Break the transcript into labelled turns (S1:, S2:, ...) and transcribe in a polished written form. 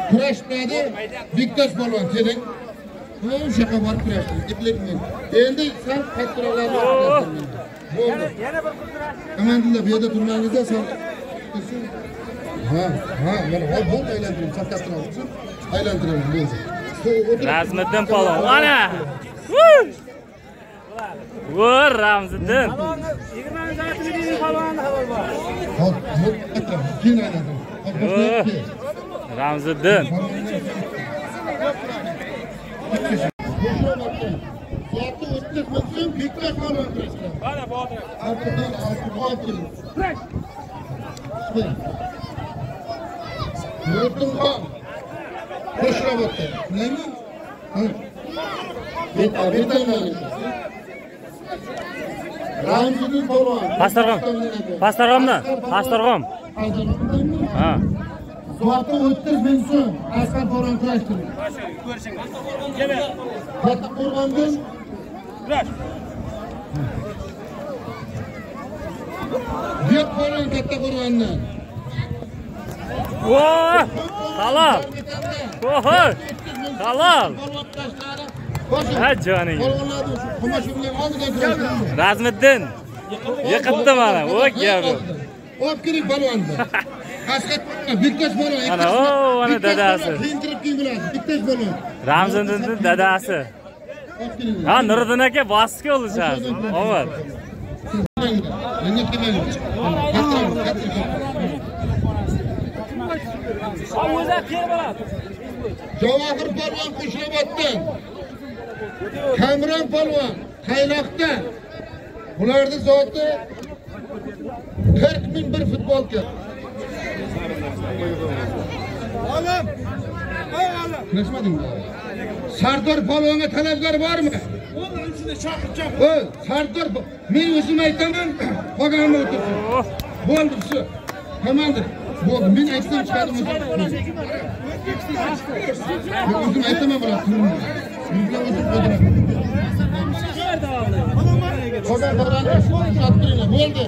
S1: kurashmadi. Bektash polvon keling. O'shaqa borib kurashdik. Diplikmi. Endi sen kattalarni o'tkazdim. Bo'ldi.
S2: Yana bir kurash.
S1: Amandilla bu yerda turmangizda sen. Ha, mana bo'ldi aylantirib, chaptapdan olsin. Aylantiramiz bo'ldi.
S3: Razmiddin polvon. Ana! Vur Ramziddin.
S2: 20 soatlik polvonni xabar bor.
S1: Hop, keyin aylantiramiz.
S3: Ramziddin.
S1: Soatda 30 minut Bektash polvon kurashdi.
S2: Mana Botir.
S1: Arkadan olib. Yurtimxon. Qo'shilib o'tdi. Nima? Ramziddin polvon.
S3: Pastarg'om. Ha.
S1: Soatda 30 minut so'ng Asqar polvon kurashdi. Katta polvondan
S2: Kurash.
S1: Yet polvon katta polvondan.
S3: Voh! Halol. Voh! Halol. Ha joning.
S1: Polvonlarni shu qumashimga oldiga kurashdi.
S3: Razmiddin. Yiqitdi mana. O gapi.
S1: Olib keling polvonni. Asqar Bektash polvon.
S3: Ana ana dadasi.
S1: Kiyintirib biladi. Bektash polvon.
S3: Ramziddinning dadasi. Ha, Nuriddin aka bosishga olishadi. Omad.
S1: Menga kelmaydi.
S2: O'zi qiyin bo'ladi.
S1: Javohir polvon Qo'shroboddan. Kamron polvon Qayloqda. Bularning zoti 40 ming bir futbolchi. Olim. Kurashmadingmi? Sardor polvonga talabgor bormi? Sardor, men o'zim aytaman, qolganini o'tirsin. Bo'ldi shu. Komandir. Bo'ldi, men aytsam chiqadi o'zim. O'zim aytaman bular. Yurtlar o'zim qo'ydiraman. Bo'ldi.